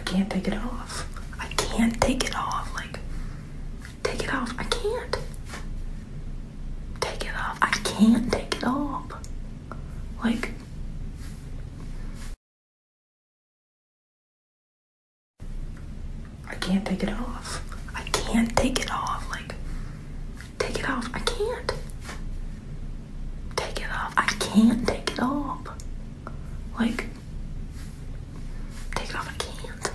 can't take it off. I can't take it off. Like, take it off. I can't. Take it off. I can't take it off. Like, I can't take it off. I can't take it off. Like, take it off. I can't. Take it off. I can't take it off. Like, take it off. I can't.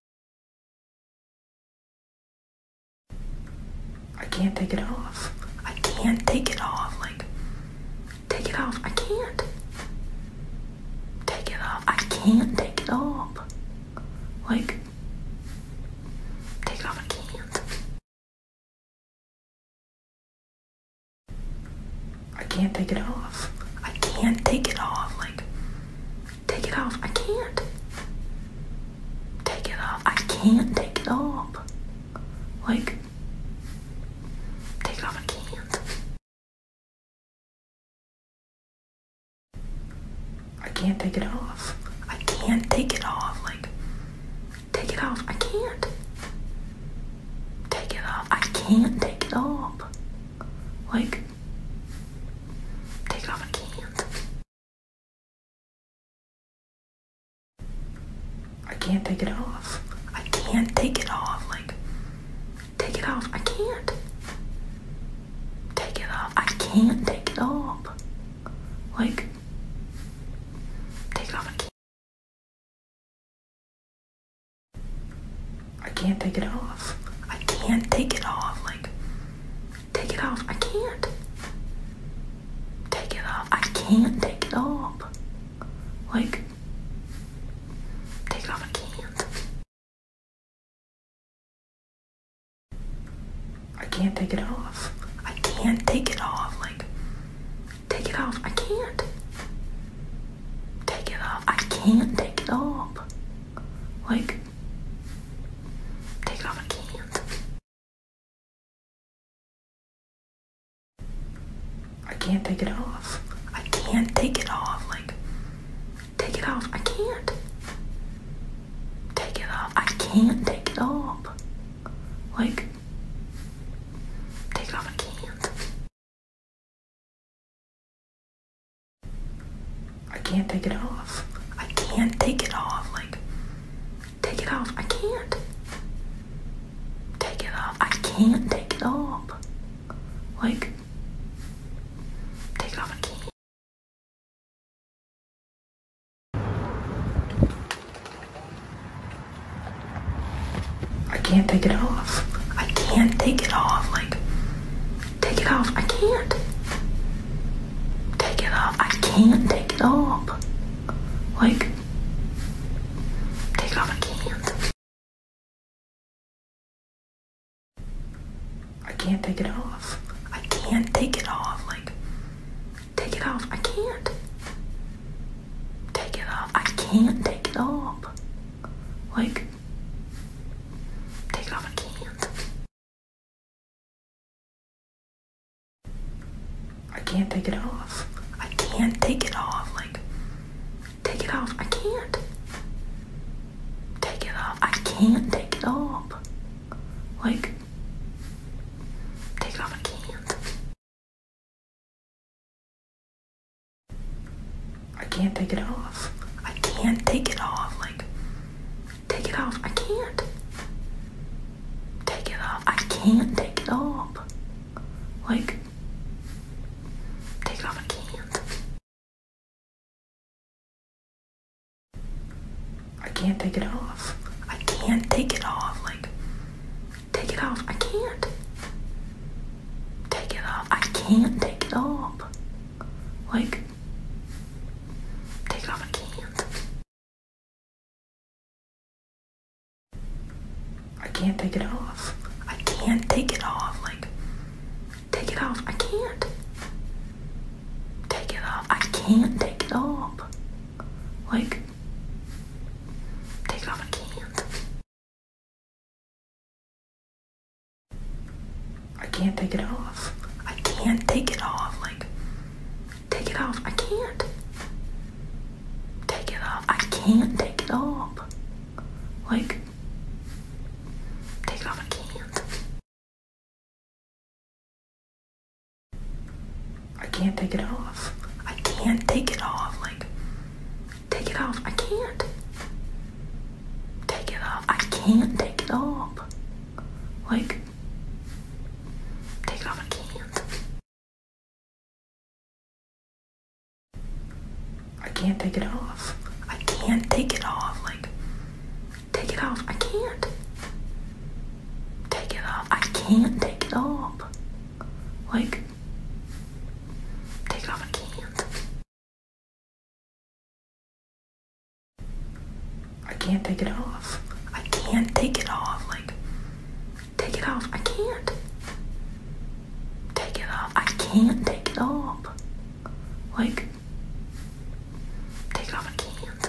I can't take it off. I can't take it off. Like, take it off. I can't. Take it off. I can't take it off. Like, take it off. I can't. I can't take it off. I can't take it off. Like, take it off. I can't. Take it off. I can't take it off. Like, take it off. I can't. I can't take it off. I can't take it off. Like, take it off. I can't. Take it off. I can't take it off. Like, take it off. I can't. I can't take it off. I can't take it off. Like, take it off. I can't. Take it off. I can't take it off. Like, take it off. I can't. I can't take it off. I can't take it off. Like, take it off. I can't. Take it off. I can't take it off. Like, take it off. I can't. I can't take it off. I can't take it off. Like, take it off. I can't. Take it off. I can't take it off. Like, take it off. I can't. I can't take it off. I can't take it off. Like, take it off. I can't. Take it off. I can't take it off. Like, take it off. I can't. I can't take it off. I can't take it off. Like, take it off. I can't. Take it off. I can't take it off. Like, take it off. I can't. I can't take it off. I can't take it off. Like, take it off. I can't. Take it off. I can't take it off. Like, take it off. I can't. I can't take it off. I can't take it off. Like, take it off. I can't. Take it off. I can't take it off. Like, take it off. I can't. I can't take it off. I can't take it off. Like, take it off. I can't. Take it off. I can't take it off. Like, take it off. I can't. I can't take it off. I can't take it off. Like, take it off. I can't. Take it off. I can't take it off. Like, take it off. I can't. I can't take it off. I can't take it off. Like, take it off. I can't. Take it off. I can't take it off. Like, take it off. I can't. I can't take it off. I can't take it off. Like, take it off. I can't. Take it off. I can't take it off. Like, take it off. I can't. I can't take it off. I can't take it off. Like, take it off. I can't. Take it off. I can't take it off. Like, take it off. I can't take it off. Like, take it off. I can't. Take it off. I can't take it off. Like, take it off. I can't. I can't take it off. I can't take it off. Like, take it off. I can't. Take it off. I can't take it off. Like, take it off. I can't. I can't take it off. I can't take it off. Like, take it off. I can't. Take it off. I can't take it off. Like, take it off. I can't.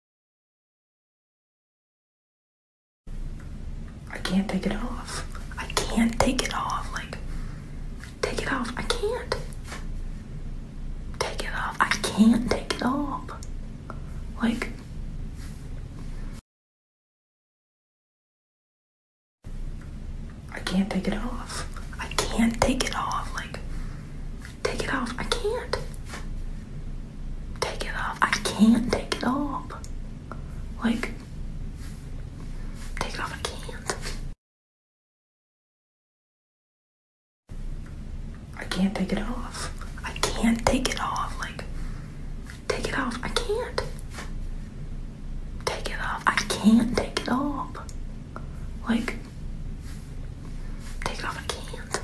I can't take it off. I can't take it off. Like, take it off. I can't. Take it off. I can't take it off. Like, I can't take it off. I can't take it off. Like, take it off. I can't. Take it off. I can't take it off. Like, take it off. I can't. I can't take it off. I can't take it off. Like, take it off. I can't. Take it off. I can't take it off. Like, take it off. I can't.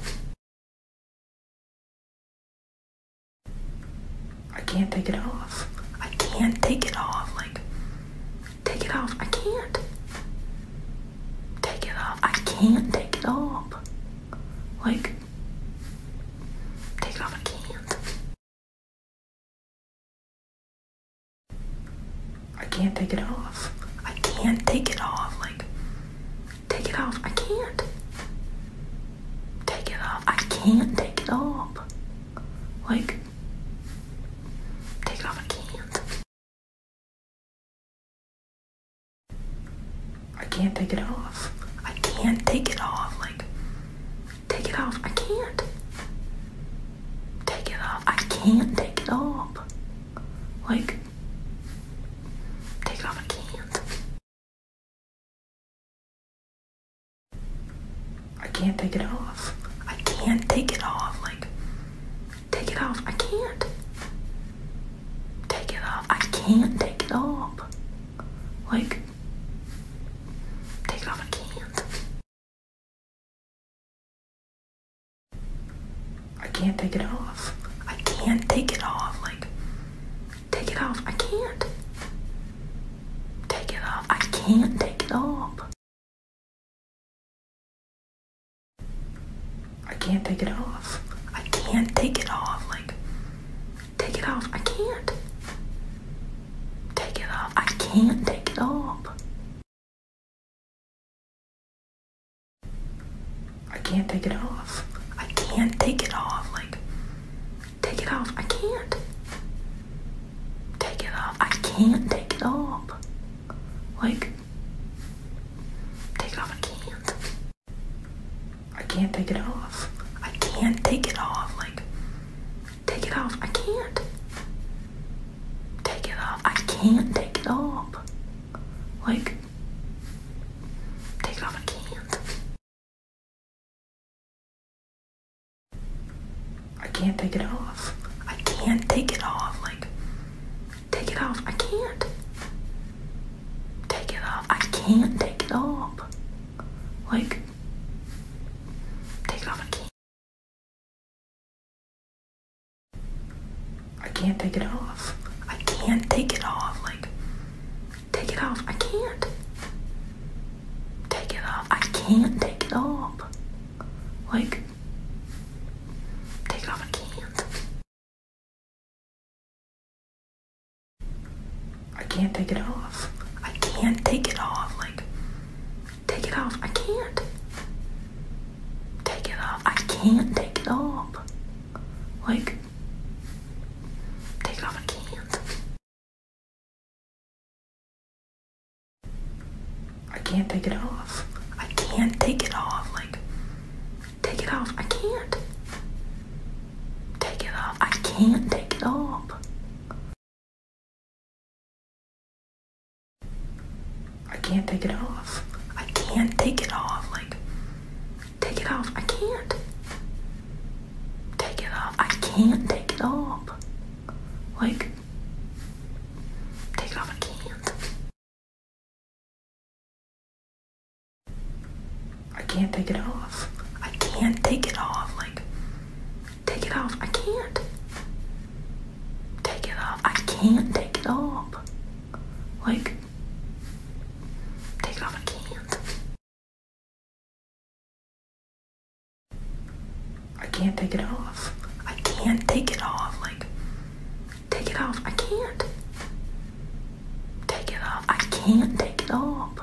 I can't take it off. I can't take it off. Like, take it off. I can't. Take it off. I can't take it off. Like, take it off. I can't. I can't take it off. I can't take it off. Like, take it off. I can't. Take it off. I can't take it off. Like, take it off. I can't. I can't take it off. I can't take it off. Like, take it off. I can't. Take it off. I can't take it off. Like, take it off. I can't. I can't take it off. I can't take it off. Like, take it off. I can't. Take it off. I can't take it off. Like, take it off. I can't. I can't take it off. I can't take it off. Like, take it off. I can't. Take it off. I can't take it off. I can't take it off. I can't take it off. Like, take it off. I can't. Take it off. I can't take it off. I can't take it off. I can't take it off. Like, take it off. I can't. Take it off. I can't take it off. Like, take it off. I can't. I can't take it off. I can't take it off. Like, take it off. I can't. Take it off. I can't take it off. Like, take it off. I can't. I can't take it off. I can't take it off. Like, take it off. I can't. Take it off. I can't take it off. Like, take it off. I can't. I can't take it off. I can't take it off. Like, take it off. I can't. Take it off. I can't take it off. Like, take it off. I can't. I can't take it off. I can't take it off. Like, take it off. I can't. Take it off. I can't take it off. Like, take it off. I can't. I can't take it off. I can't take it off. Like, take it off. I can't. Take it off. I can't. can't take it off. I can't take it off. I can't take it off. Like, take it off. I can't. Take it off. I can't take it off. Like, take it off. I can't. I can't take it off. I can't take it off. Like, take it off. I can't. Take it off. I can't take it off. Like, take it off. I can't. I can't take it off. I can't take it off. Like, take it off. I can't. Take it off. I can't take it off.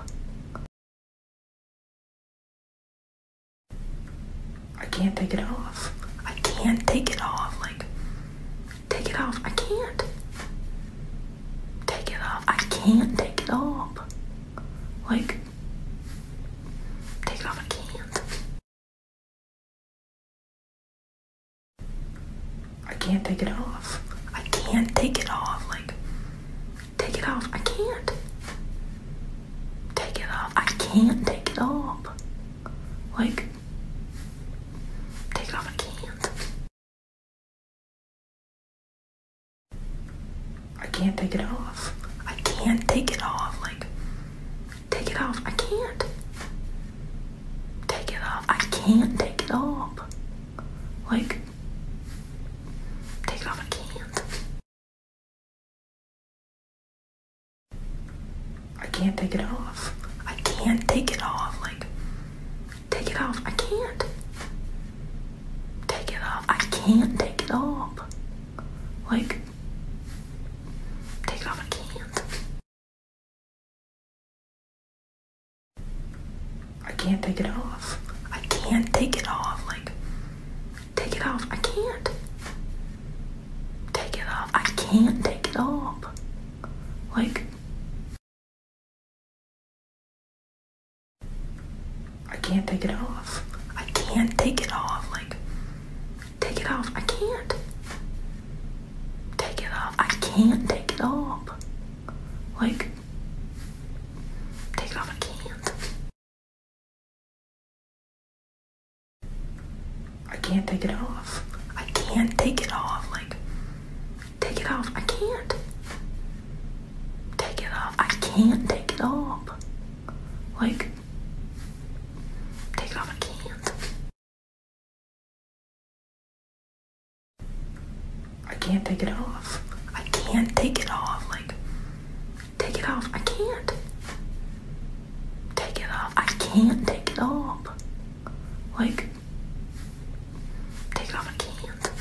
I can't take it off. I can't take it off. Like, take it off. I can't. Take it off. I can't take it off. Like, take it off. I can't. I can't take it off. I can't take it off. Like, take it off. I can't. Take it off. I can't take it off. Like, take it off. I can't. I can't take it off. I can't take it off. Like, take it off. I can't. Take it off. I can't take it off. Like, take it off. I can't. I can't take it off. I can't take it off. Like, take it off. I can't. Take it off. I can't take it off. Like, take it off. I can't. I can't take it off. I can't take it off. Like, take it off. I can't. Take it off. I can't take it off. Like, I can't take it off. I can't take it off. Like, take it off. I can't. Take it off. I can't take it off. Like, take it off. I can't. I can't take it off. I can't take it off. Like, take it off. I can't. Take it off. I can't take it off. Like, take it off. I can't. I can't take it off. I can't take it off. Like, take it off. I can't. Take it off. I can't take it off. Like, take it off. I can't.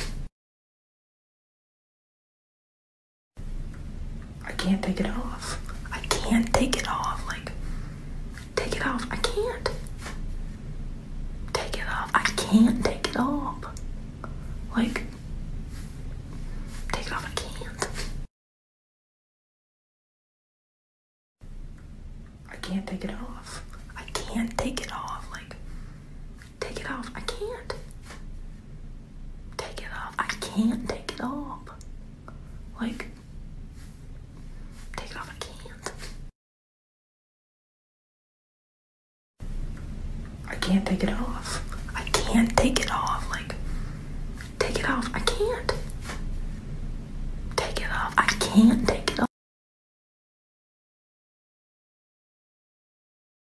I can't take it off. I can't take it off. Like, take it off. I can't. Take it off. I can't take it off. Like, take it off. I can't. I can't take it off. I can't take it off. Like, take it off. I can't. Take it off. I can't take it off. Like, take it off. I can't. I can't take it off. I can't take it off. Like, take it off. I can't. Take it off. I can't take